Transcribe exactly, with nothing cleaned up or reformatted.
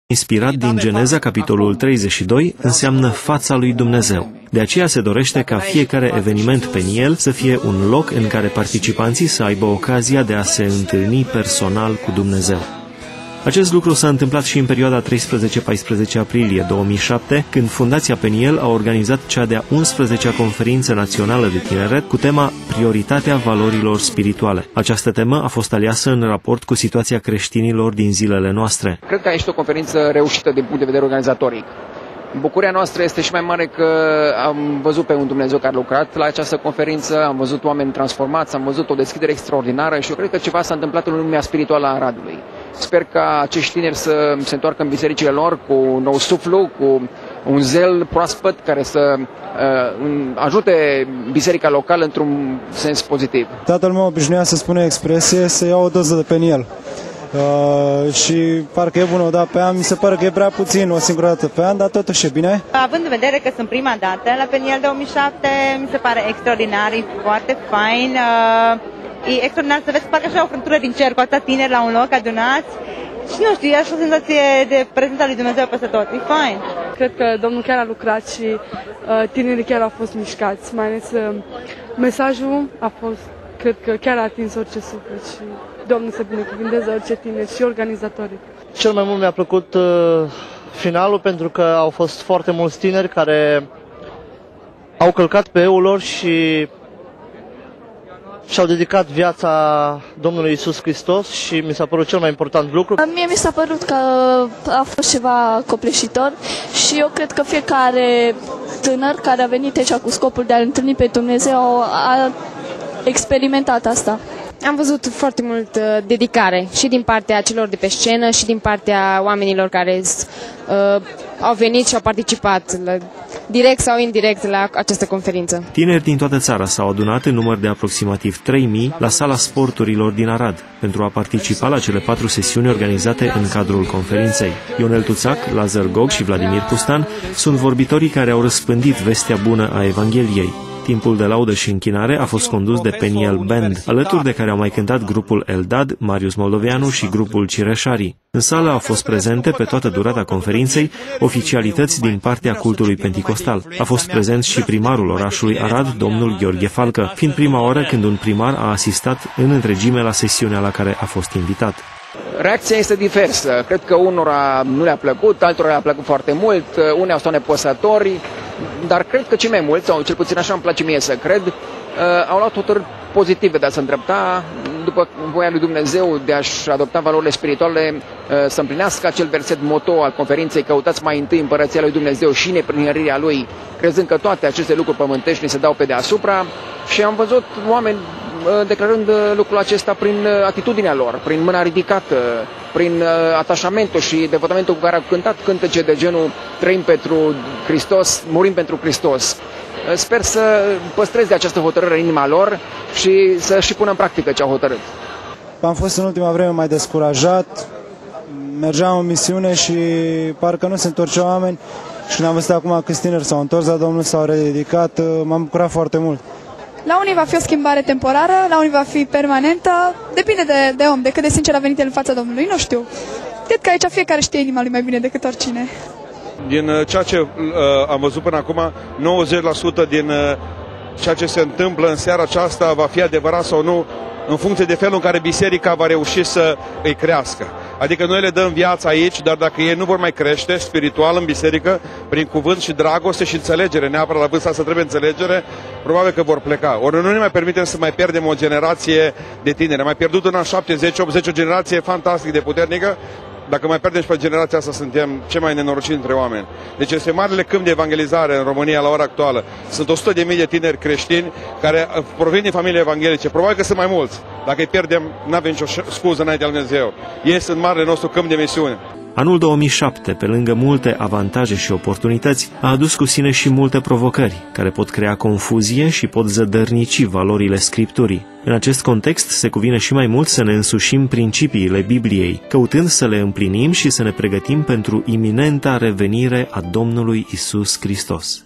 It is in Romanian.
inspirat din Geneza, capitolul treizeci și doi, înseamnă fața lui Dumnezeu. De aceea se dorește ca fiecare eveniment peniel să fie un loc în care participanții să aibă ocazia de a se întâlni personal cu Dumnezeu. Acest lucru s-a întâmplat și în perioada treisprezece-paisprezece aprilie două mii șapte, când Fundația Peniel a organizat cea de-a unsprezecea conferință națională de tineret cu tema Prioritatea valorilor spirituale. Această temă a fost aleasă în raport cu situația creștinilor din zilele noastre. Cred că este o conferință reușită din punct de vedere organizatoric. Bucuria noastră este și mai mare că am văzut pe un Dumnezeu care a lucrat la această conferință, am văzut oameni transformați, am văzut o deschidere extraordinară și eu cred că ceva s-a întâmplat în lumea spirituală a Aradului. Sper ca acești tineri să se întoarcă în bisericile lor cu un nou suflu, cu un zel proaspăt care să uh, ajute biserica locală într-un sens pozitiv. Tatăl meu obișnuia să spune expresie să iau o doză de peniel. Uh, și parcă e bună o dată pe an, mi se pare că e prea puțin, o singură dată pe an, dar totuși e bine. Având în vedere că sunt prima dată la Peniel două mii șapte, mi se pare extraordinar, e foarte fain. Uh, e extraordinar să vezi parcă așa o frântură din cer cu atâta tineri la un loc adunați. Și nu știu, e așa o senzație de prezența lui Dumnezeu peste tot, e fain. Cred că Domnul chiar a lucrat și uh, tinerii chiar au fost mișcați, mai ales uh, mesajul a fost, cred că chiar a atins orice suflet și Domnul să binecuvânteze orice tineri și organizatorii. Cel mai mult mi-a plăcut uh, finalul, pentru că au fost foarte mulți tineri care au călcat pe eul lor și și-au dedicat viața Domnului Iisus Hristos și mi s-a părut cel mai important lucru. Mie mi s-a părut că a fost ceva copleșitor și eu cred că fiecare tânăr care a venit aici cu scopul de a-L întâlni pe Dumnezeu a experimentat asta. Am văzut foarte mult uh, dedicare și din partea celor de pe scenă și din partea oamenilor care uh, au venit și au participat la, direct sau indirect la această conferință. Tineri din toată țara s-au adunat în număr de aproximativ trei mii la sala sporturilor din Arad pentru a participa la cele patru sesiuni organizate în cadrul conferinței. Ionel Tuțac, Lazar Gog și Vladimir Pustan sunt vorbitorii care au răspândit vestea bună a Evangheliei. Timpul de laudă și închinare a fost condus de Peniel Band, alături de care au mai cântat grupul Eldad, Marius Moldoveanu și grupul Cireșarii. În sală au fost prezente pe toată durata conferinței oficialități din partea cultului penticostal. A fost prezent și primarul orașului Arad, domnul Gheorghe Falcă, fiind prima oară când un primar a asistat în întregime la sesiunea la care a fost invitat. Reacția este diversă. Cred că unora nu le-a plăcut, altora le-a plăcut foarte mult, unii au stat nepăsători, dar cred că cei mai mulți, sau cel puțin așa îmi place mie să cred, au luat hotărâri pozitive de a se îndrepta după voia lui Dumnezeu, de a-și adopta valorile spirituale, să împlinească acel verset moto al conferinței: căutați mai întâi împărăția lui Dumnezeu și neprihănirea lui, crezând că toate aceste lucruri pământești ni se dau pe deasupra. Și am văzut oameni declarând lucrul acesta prin atitudinea lor, prin mâna ridicată, prin atașamentul și devotamentul cu care au cântat cântece de genul trăim pentru Hristos, murim pentru Hristos. Sper să păstreze această hotărâre în inima lor și să și pună în practică ce au hotărât. Am fost în ultima vreme mai descurajat, mergeam în misiune și parcă nu se întorceau oameni și când am văzut acum câți tineri s-au întors la Domnul, s-au rededicat, m-am bucurat foarte mult. La unii va fi o schimbare temporară, la unii va fi permanentă, depinde de, de om, de cât de sincer a venit el în fața Domnului, nu știu. Cred că aici fiecare știe inima lui mai bine decât oricine. Din ceea ce uh, am văzut până acum, nouăzeci la sută din uh, ceea ce se întâmplă în seara aceasta va fi adevărat sau nu, în funcție de felul în care biserica va reuși să îi crească. Adică noi le dăm viața aici, dar dacă ei nu vor mai crește spiritual în biserică, prin cuvânt și dragoste și înțelegere, neapărat la vârsta asta trebuie înțelegere, probabil că vor pleca. Ori nu ne mai permitem să mai pierdem o generație de tineri. Am mai pierdut în anii șaptezeci optzeci o generație fantastic de puternică. Dacă mai pierdem și pe generația asta, suntem cei mai nenorociți dintre oameni. Deci este marele câmp de evangelizare în România la ora actuală. Sunt o sută de mii de tineri creștini care provin din familii evanghelice. Probabil că sunt mai mulți. Dacă îi pierdem, nu avem nicio scuză înaintea lui Dumnezeu. Ei sunt marele nostru câmp de misiune. Anul două mii șapte, pe lângă multe avantaje și oportunități, a adus cu sine și multe provocări, care pot crea confuzie și pot zădărnici valorile Scripturii. În acest context, se cuvine și mai mult să ne însușim principiile Bibliei, căutând să le împlinim și să ne pregătim pentru iminenta revenire a Domnului Iisus Hristos.